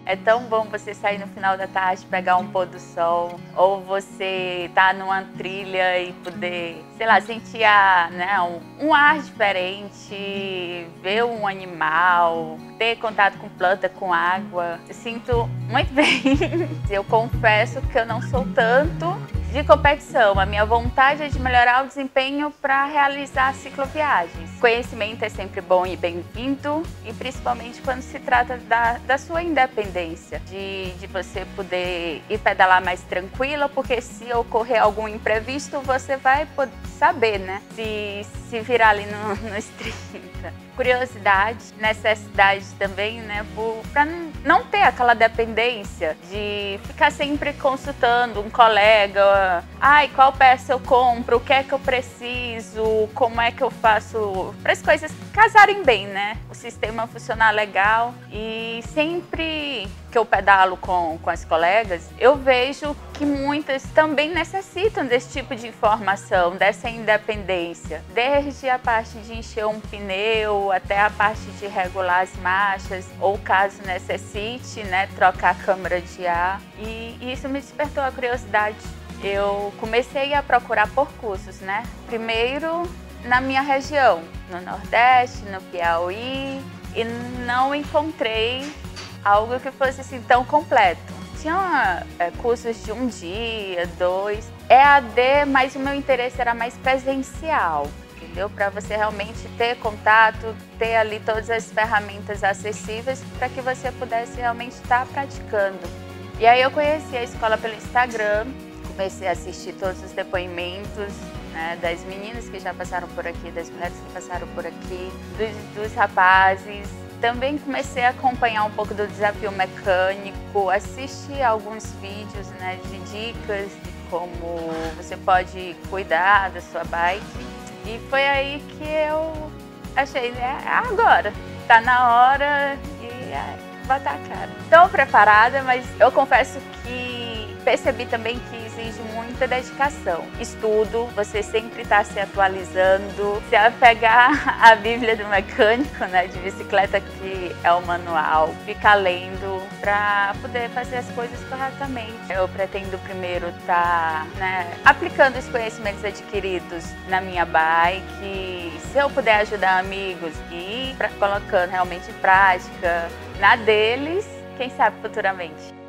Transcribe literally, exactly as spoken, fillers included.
É tão bom você sair no final da tarde, pegar um pôr do sol, ou você estar tá numa trilha e poder, sei lá, sentir a, né, um, um ar diferente, ver um animal, ter contato com planta, com água. Eu sinto muito bem. Eu confesso que eu não sou tanto de competição. A minha vontade é de melhorar o desempenho para realizar cicloviagens. Conhecimento é sempre bom e bem-vindo, e principalmente quando se trata da, da sua independência, de, de você poder ir pedalar mais tranquila, porque se ocorrer algum imprevisto, você vai poder saber, né? Se, se virar ali no, nos trinta. Curiosidade, necessidade também, né? Para não ter aquela dependência de ficar sempre consultando um colega. Ai, qual peça eu compro? O que é que eu preciso? Como é que eu faço? Para as coisas casarem bem, né? O sistema funcionar legal. E sempre que eu pedalo com, com as colegas, eu vejo que muitas também necessitam desse tipo de informação, dessa independência. Desde a parte de encher um pneu, até a parte de regular as marchas, ou caso necessite, né, trocar a câmara de ar. E isso me despertou a curiosidade. Eu comecei a procurar por cursos, né? Primeiro na minha região, no Nordeste, no Piauí, e não encontrei algo que fosse assim tão completo. Tinha é, cursos de um dia, dois, E A D, mas o meu interesse era mais presencial, entendeu? Para você realmente ter contato, ter ali todas as ferramentas acessíveis para que você pudesse realmente estar praticando. E aí eu conheci a escola pelo Instagram, comecei a assistir todos os depoimentos, né, das meninas que já passaram por aqui, das mulheres que passaram por aqui, dos, dos rapazes. Também comecei a acompanhar um pouco do desafio mecânico, assistir alguns vídeos, né, de dicas de como você pode cuidar da sua bike. E foi aí que eu achei, né, agora, tá na hora de é, botar a cara. Estou preparada, mas eu confesso que percebi também que exige muita dedicação. Estudo, você sempre está se atualizando, se apegar à Bíblia do mecânico, né, de bicicleta, que é o manual, ficar lendo para poder fazer as coisas corretamente. Eu pretendo primeiro estar, né, aplicando os conhecimentos adquiridos na minha bike. Se eu puder ajudar amigos e ir pra, colocando realmente em prática na deles, quem sabe futuramente.